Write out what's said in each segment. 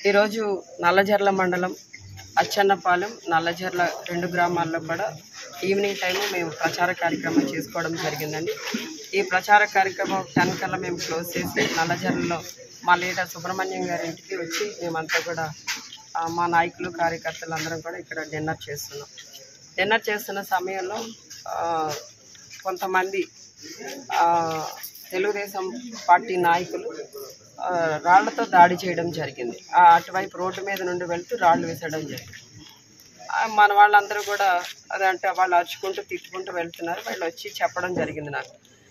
ఈరోజు నల్లజర్ల మండలం అచ్చన్నపాలెం నల్లజర్ల 2 గ్రామాల్లో కూడా ఈవినింగ్ టైం మేము ప్రచార కార్యక్రమం చేసుకోవడం జరిగిందండి. ఈ ప్రచార కార్యక్రమం 10 కల్లా మేము క్లోజ్ చేసి నల్లజర్లలో మా లీడర్ సుబ్రహ్మణ్యం గారి ఇంటికి వచ్చి మేమంతా కూడా మా నాయకులు కార్యకర్తలు అందరం కూడా ఇక్కడ డిన్నర్ చేస్తున్నాం. డిన్నర్ చేస్తున్న సమయంలో కొంతమంది తెలుగుదేశం పార్టీ నాయకులు రాళ్లతో దాడి చేయడం జరిగింది. అటువైపు రోడ్డు మీద నుండి వెళ్తూ రాళ్ళు వేసడం జరిగింది. మన వాళ్ళందరూ కూడా అదంటే వాళ్ళు అరుచుకుంటూ తిట్టుకుంటూ వెళ్తున్నారు. వాళ్ళు వచ్చి చెప్పడం జరిగింది నాకు.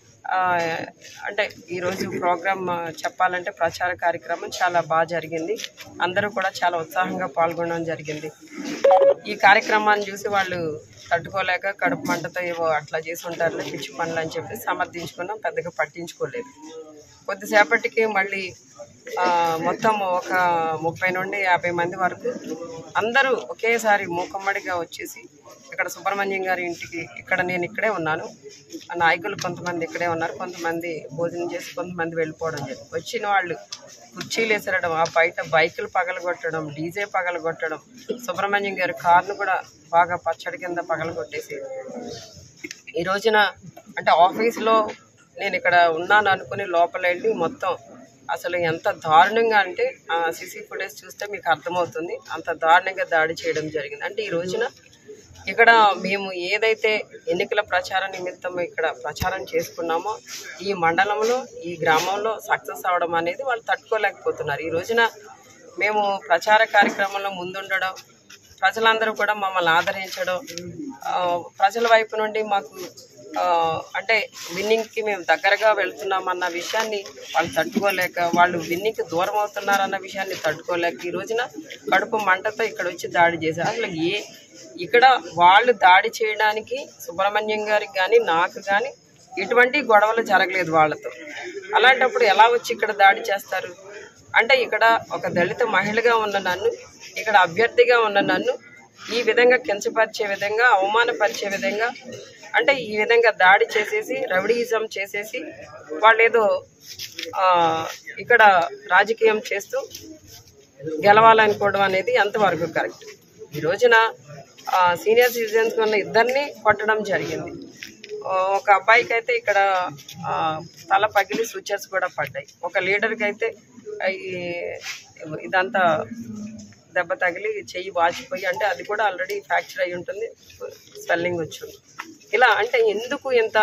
అంటే ఈరోజు ప్రోగ్రామ్ చెప్పాలంటే ప్రచార కార్యక్రమం చాలా బాగా జరిగింది. అందరూ కూడా చాలా ఉత్సాహంగా పాల్గొనడం జరిగింది. ఈ కార్యక్రమాన్ని చూసి వాళ్ళు తట్టుకోలేక కడుపు మంటతో ఏవో అట్లా చేసి ఉంటారులే పిచ్చి పనులు అని చెప్పి సమర్థించుకున్నాం, పెద్దగా పట్టించుకోలేదు. కొద్దిసేపటికి మళ్ళీ మొత్తం ఒక 30 నుండి 50 మంది వరకు అందరూ ఒకేసారి మూకమ్మడిగా వచ్చేసి ఇక్కడ సుబ్రహ్మణ్యం గారి ఇంటికి నేను ఇక్కడే ఉన్నాను, నాయకులు కొంతమంది ఇక్కడే ఉన్నారు, కొంతమంది భోజనం చేసి కొంతమంది వెళ్ళిపోవడం జరిగింది. వచ్చిన వాళ్ళు కుర్చీలు వేసరడం, ఆ బయట బైకులు పగలగొట్టడం, డీజే పగలగొట్టడం, సుబ్రహ్మణ్యం గారి కార్ను కూడా బాగా పచ్చడి కింద పగలగొట్టేసి ఈ రోజున అంటే ఆఫీస్లో నేను ఇక్కడ ఉన్నాను అనుకుని లోపల వెళ్ళి మొత్తం అసలు ఎంత దారుణంగా అంటే సీసీ ఫుటేజ్ చూస్తే మీకు అర్థమవుతుంది. అంత దారుణంగా దాడి చేయడం జరిగింది. అంటే ఈ రోజున ఇక్కడ మేము ఏదైతే ఎన్నికల ప్రచార నిమిత్తం ఇక్కడ ప్రచారం చేసుకున్నామో ఈ మండలంలో ఈ గ్రామంలో సక్సెస్ అవడం అనేది వాళ్ళు తట్టుకోలేకపోతున్నారు. ఈ రోజున మేము ప్రచార కార్యక్రమంలో ముందుండడం, ప్రజలందరూ కూడా మమ్మల్ని ఆదరించడం, ప్రజల వైపు నుండి మాకు అంటే విన్నింగ్కి మేము దగ్గరగా వెళ్తున్నామన్న విషయాన్ని వాళ్ళు తట్టుకోలేక, వాళ్ళు విన్నింగ్కి దూరం అవుతున్నారన్న విషయాన్ని తట్టుకోలేక ఈ రోజున కడుపు మంటతో ఇక్కడ వచ్చి దాడి చేశారు. అసలు ఇక్కడ వాళ్ళు దాడి చేయడానికి సుబ్రహ్మణ్యం గారికి కానీ నాకు కానీ ఎటువంటి గొడవలు జరగలేదు వాళ్ళతో. అలాంటప్పుడు ఎలా వచ్చి ఇక్కడ దాడి చేస్తారు? అంటే ఇక్కడ ఒక దళిత మహిళగా ఉన్న నన్ను, ఇక్కడ అభ్యర్థిగా ఉన్న నన్ను ఈ విధంగా కించపరిచే విధంగా, అవమానపరిచే విధంగా, అంటే ఈ విధంగా దాడి చేసేసి రౌడీయిజం చేసేసి వాళ్ళు ఏదో ఇక్కడ రాజకీయం చేస్తూ గెలవాలనుకోవడం అనేది ఎంతవరకు కరెక్ట్? ఈ రోజున సీనియర్ సిటిజన్స్ ఉన్న ఇద్దరిని కొట్టడం జరిగింది. ఒక అబ్బాయికి అయితే ఇక్కడ తల పగిలి సూచర్స్ కూడా పడ్డాయి. ఒక లీడర్కి అయితే ఇదంతా దెబ్బ తగిలి చెయ్యి వాచిపోయి, అంటే అది కూడా ఆల్రెడీ ఫ్రాక్చర్ అయి ఉంటుంది, స్వెల్లింగ్ వచ్చింది. ఇలా అంటే ఎందుకు ఇంత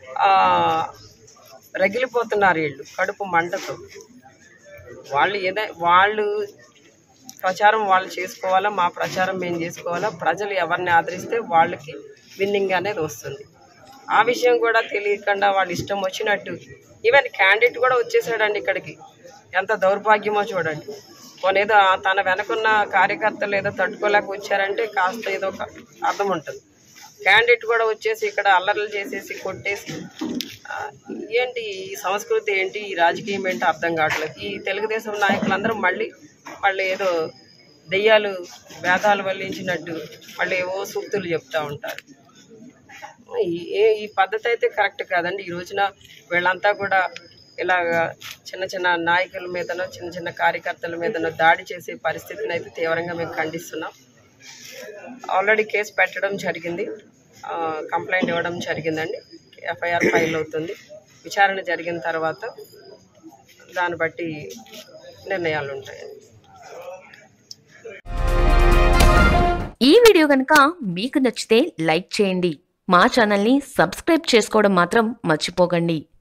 రగిలిపోతున్నారు వీళ్ళు కడుపు మంటతో? వాళ్ళు ప్రచారం వాళ్ళు చేసుకోవాలా, మా ప్రచారం మేము చేసుకోవాలా, ప్రజలు ఎవరిని ఆదరిస్తే వాళ్ళకి విన్నింగ్ అనేది వస్తుంది. ఆ విషయం కూడా తెలియకుండా వాళ్ళు ఇష్టం వచ్చినట్టు ఈవెన్ క్యాండిడేట్ కూడా వచ్చేసాడండి ఇక్కడికి. ఎంత దౌర్భాగ్యమో చూడండి. ఏదో తన వెనకున్న కార్యకర్తలు ఏదో తట్టుకోలేక వచ్చారంటే కాస్త ఏదో ఒక అర్థం ఉంటుంది. క్యాండిడేట్ కూడా వచ్చేసి ఇక్కడ అల్లర్లు చేసేసి కొట్టేసి ఏంటి ఈ సంస్కృతి ఏంటి, ఈ రాజకీయం ఏంటి అర్థం కావట్లేదు. ఈ తెలుగుదేశం నాయకులందరూ మళ్ళీ ఏదో దెయ్యాలు వేదాలు వల్లించినట్టు మళ్ళీ ఏవో సూక్తులు చెప్తూ ఉంటారు. ఈ పద్ధతి అయితే కరెక్ట్ కాదండి. ఈ రోజున వీళ్ళంతా కూడా ఇలాగా చిన్న నాయకుల మీదనో చిన్న కార్యకర్తల మీదనో దాడి చేసే పరిస్థితిని అయితే తీవ్రంగా మేము ఖండిస్తున్నాం. ఆల్రెడీ కేసు పెట్టడం జరిగింది, కంప్లైంట్ ఇవ్వడం జరిగిందండి. ఎఫ్ఐఆర్ ఫైల్ అవుతుంది. విచారణ జరిగిన తర్వాత దాన్ని బట్టి నిర్ణయాలు ఉంటాయి. ఈ వీడియో కనుక మీకు నచ్చితే లైక్ చేయండి. మా ఛానల్ని సబ్స్క్రైబ్ చేసుకోవడం మాత్రం మర్చిపోకండి.